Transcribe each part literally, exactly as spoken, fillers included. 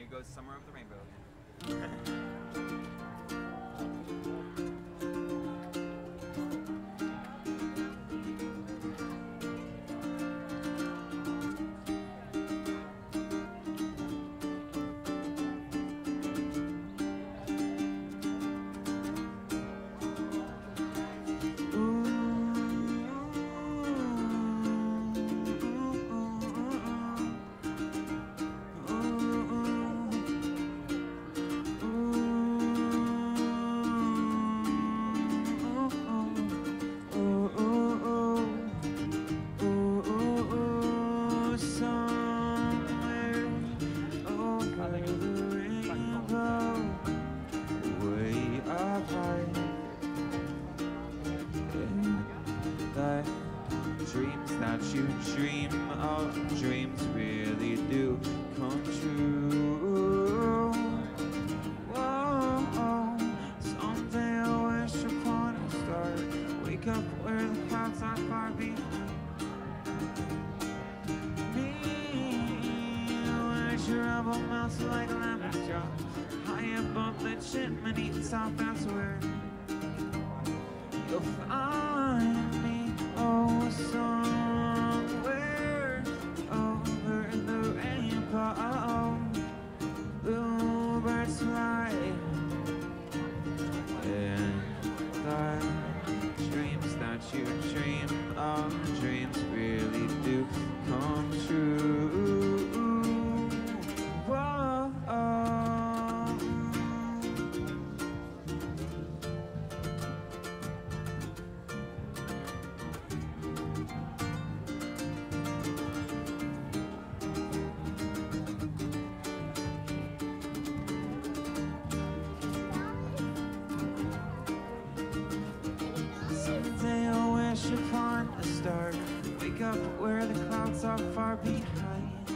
Here goes Summer of the Rainbow again. Dreams that you dream of, dreams really do come true. Whoa, someday I wish upon a star, wake up where the clouds are far behind me, where trouble melts like lemon drops, high above the chimney top, that's where you'll find me. Oh, somewhere over the rainbow, bluebirds fly, and the dreams that you dream of, dreams really do come true. Whoa. Upon a star, wake up where the clouds are far behind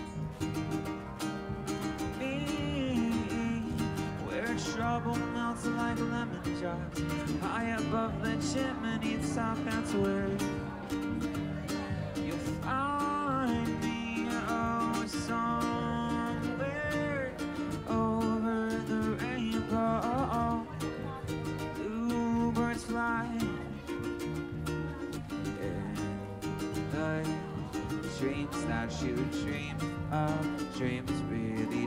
me, where trouble melts like lemon drops, high above the chimney top, that's where you'll find me. Oh, somewhere over the rainbow, bluebirds fly, dreams that you dream of, dreams really